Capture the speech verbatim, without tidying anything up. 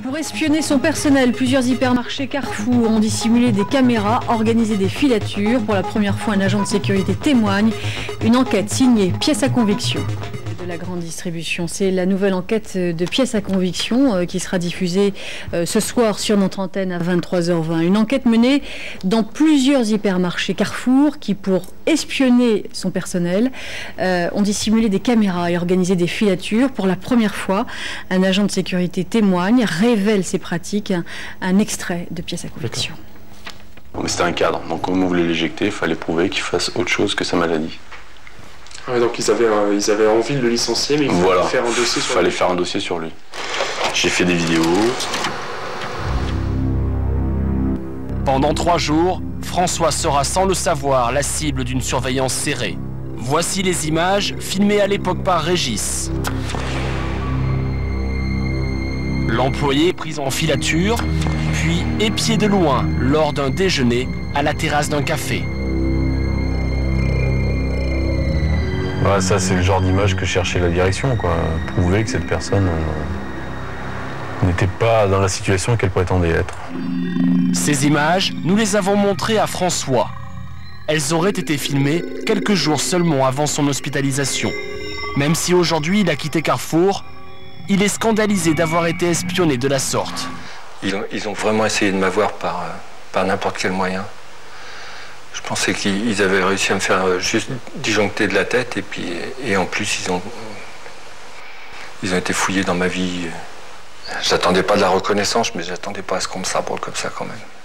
Pour espionner son personnel, plusieurs hypermarchés Carrefour ont dissimulé des caméras, organisé des filatures. Pour la première fois, un agent de sécurité témoigne. Une enquête signée Pièce à conviction. De la grande distribution, c'est la nouvelle enquête de Pièce à conviction euh, qui sera diffusée euh, ce soir sur notre antenne à vingt-trois heures vingt. Une enquête menée dans plusieurs hypermarchés Carrefour qui, pour espionner son personnel, euh, ont dissimulé des caméras et organisé des filatures. Pour la première fois, un agent de sécurité témoigne, révèle ses pratiques. Un, un extrait de Pièce à conviction. C'était un cadre, donc comme on voulait l'éjecter, il fallait prouver qu'il fasse autre chose que sa maladie. Ouais, donc ils avaient, euh, ils avaient envie de le licencier, mais il fallait voilà. faire un dossier sur fallait lui. faire un dossier sur lui. J'ai fait des vidéos. Pendant trois jours, François sera sans le savoir la cible d'une surveillance serrée. Voici les images filmées à l'époque par Régis. L'employé est pris en filature, puis épié de loin lors d'un déjeuner à la terrasse d'un café. Ouais, ça, c'est le genre d'image que cherchait la direction, quoi. Prouver que cette personne euh, n'était pas dans la situation qu'elle prétendait être. Ces images, nous les avons montrées à François. Elles auraient été filmées quelques jours seulement avant son hospitalisation. Même si aujourd'hui il a quitté Carrefour, il est scandalisé d'avoir été espionné de la sorte. Ils ont, ils ont vraiment essayé de m'avoir par, par n'importe quel moyen. Je pensais qu'ils avaient réussi à me faire juste disjoncter de la tête et puis et en plus ils ont ils ont été fouillés dans ma vie. J'attendais pas de la reconnaissance, mais j'attendais pas à ce qu'on me sabre comme ça quand même.